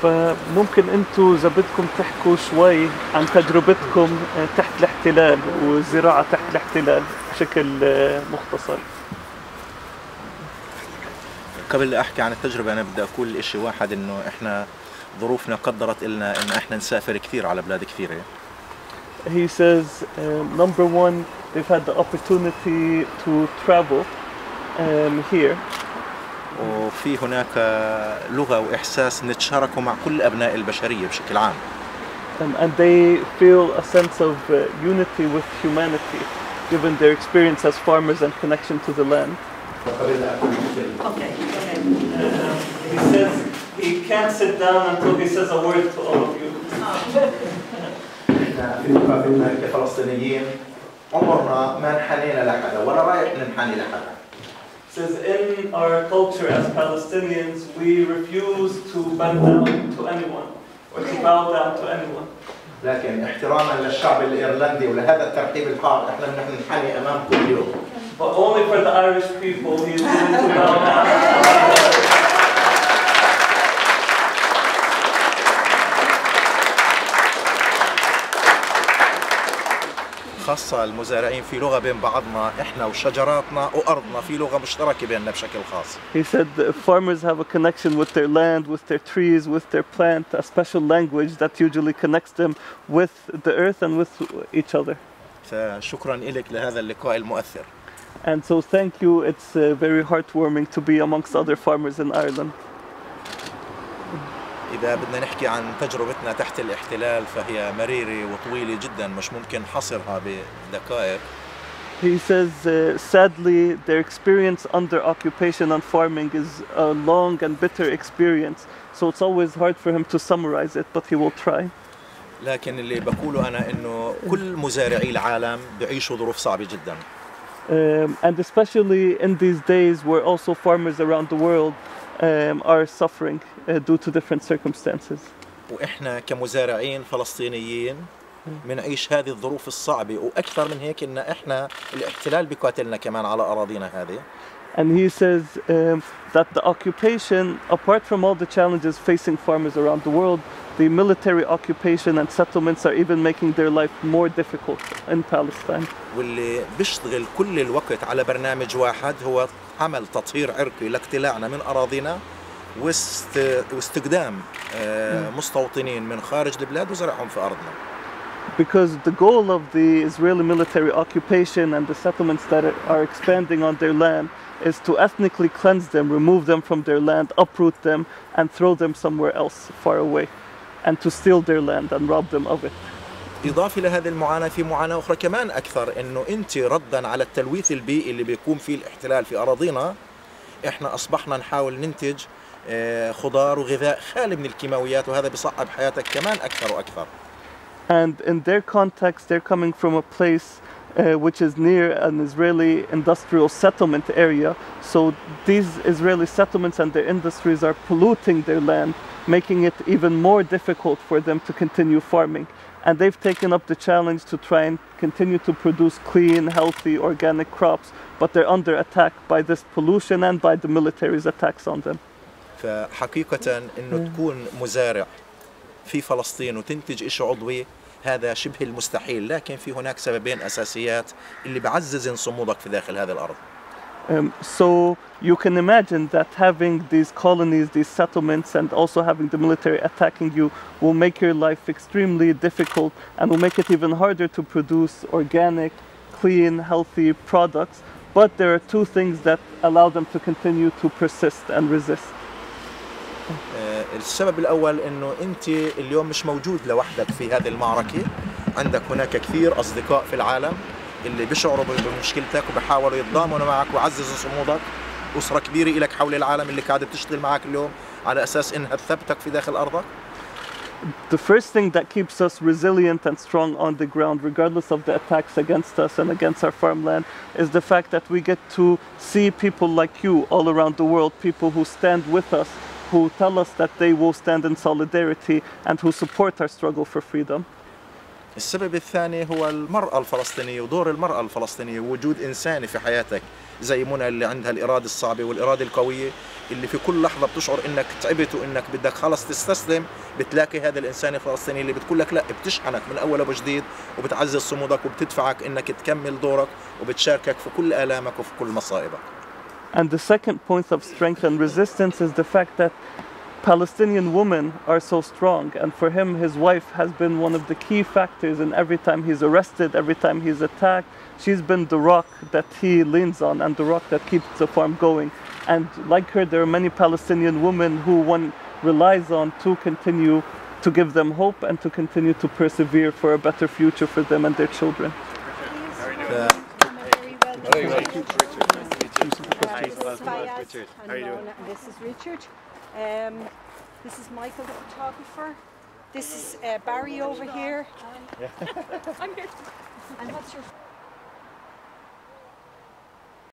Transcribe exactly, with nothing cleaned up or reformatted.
فممكن انتم اذا بدكم تحكوا شوي عن تجربتكم تحت الاحتلال والزراعة تحت الاحتلال بشكل مختصر. قبل لا احكي عن التجربة انا بدي اقول اشي واحد، انه احنا ظروفنا قدرت لنا ان احنا نسافر كثير على بلاد كثيرة. He says um, number one, they've had the opportunity to travel um, here. وفي هناك لغة وإحساس نتشاركه مع كل أبناء البشرية بشكل عام. Um, and they feel a sense of uh, unity with humanity, given their experience as farmers and connection to the land. Okay, okay. Uh, he says he can't sit down until he says a word to all of you. إحنا في مقابلنا كفلسطينيين عمرنا ما انحنينا لحدا ولا رايح ننحني لحدا. Says in our culture as Palestinians, we refuse to bend down to anyone or to bow down to anyone. لكن احتراما للشعب الإيرلندي ولهذا الترحيب الحار احنا بنحن ننحني أمام كل يوم. But only for the Irish people he is willing to bow down. خاصة المزارعين في لغة بين بعضنا احنا وشجراتنا وأرضنا في لغة مشتركة بيننا بشكل خاص. He said the farmers have a connection with their land, with their trees, with their plant, a special language that usually connects them with the earth and with each other. فشكرا لك لهذا اللقاء المؤثر. And so thank you, it's uh, very heartwarming to be amongst other farmers in Ireland. إذا بدنا نحكي عن تجربتنا تحت الاحتلال فهي مريرة وطويلة جدا مش ممكن حصرها بدقائق. He says uh, sadly their experience under occupation and farming is a long and bitter experience, so it's always hard for him to summarize it, but he will try. لكن اللي بقوله أنا إنه كل مزارعي العالم بيعيشوا ظروف صعبة جدا. Um, and especially in these days where also farmers around the world um, are suffering uh, due to different circumstances. وإحنا كمزارعين فلسطينيين بنعيش هذه الظروف الصعبة وأكثر من هيك إن إحنا الاحتلال بيقاتلنا كمان على أراضينا هذه. And he says um, that the occupation, apart from all the challenges facing farmers around the world, the military occupation and settlements are even making their life more difficult in Palestine. واللي بيشتغل كل الوقت على برنامج واحد هو عمل تطهير عرقي لاقتلاعنا من أراضينا واست... واستقدام مستوطنين من خارج البلاد وزرعهم في أرضنا. Because the goal of the Israeli military occupation and the settlements that are expanding on their land is to ethnically cleanse them, remove them from their land, uproot them, and throw them somewhere else far away, and to steal their land and rob them of it. إضافة لهذه المعاناة في معاناة أخرى كمان أكثر، إنه أنت ردا على التلويث البيئي اللي بيقوم فيه الاحتلال في أراضينا، إحنا أصبحنا نحاول ننتج خضار وغذاء خالي من الكيماويات، وهذا بيصعب حياتك كمان أكثر وأكثر. And in their context, they're coming from a place uh, which is near an Israeli industrial settlement area. So these Israeli settlements and their industries are polluting their land, making it even more difficult for them to continue farming. And they've taken up the challenge to try and continue to produce clean, healthy, organic crops, but they're under attack by this pollution and by the military's attacks on them. فحقيقة إنه تكون مزارع في فلسطين وتنتج إشي عضوي هذا شبه المستحيل، لكن في هناك سببين أساسيات اللي بعزز صمودك في داخل هذه الأرض. Um, so you can imagine that having these colonies, these settlements, and also having the military attacking you will make your life extremely difficult and will make it even harder to produce organic, clean, healthy products. But there are two things that allow them to continue to persist and resist. السبب الأول إنه أنت اليوم مش موجود لوحدك في هذه المعركة، عندك هناك كثير أصدقاء في العالم اللي بيشعروا بمشكلتك وبيحاولوا يتضامنوا معك ويعززوا صمودك. أسرة كبيرة لك حول العالم اللي قاعدة بتشتغل معك اليوم على أساس إنها تثبتك في داخل أرضك. The first thing that keeps us resilient and strong on the ground, regardless of the attacks against us and against our farmland, is the fact that we get to see people like you all around the world, people who stand with us, who tell us that they will stand in solidarity and who support our struggle for freedom. السبب الثاني هو المرأة الفلسطينية ودور المرأة الفلسطينية ووجود إنساني في حياتك زي منى اللي عندها الإرادة الصعبة والإرادة القوية اللي في كل لحظة بتشعر إنك تعبت وإنك بدك خلص تستسلم، بتلاقي هذا الإنسان الفلسطيني اللي بتقول لك لا، بتشحنك من أول وجديد وبتعزز صمودك وبتدفعك إنك تكمل دورك وبتشاركك في كل آلامك وفي كل مصائبك. And the second point of strength and resistance is the fact that Palestinian women are so strong, and for him his wife has been one of the key factors in every time he's arrested, every time he's attacked. She's been the rock that he leans on and the rock that keeps the farm going. And like her, there are many Palestinian women who one relies on to continue to give them hope and to continue to persevere for a better future for them and their children. Uh, Very well. This is Fayez and Muna, and this is Richard. Um, this is Michael, the photographer. This is uh, Barry over here. I'm here. And what's your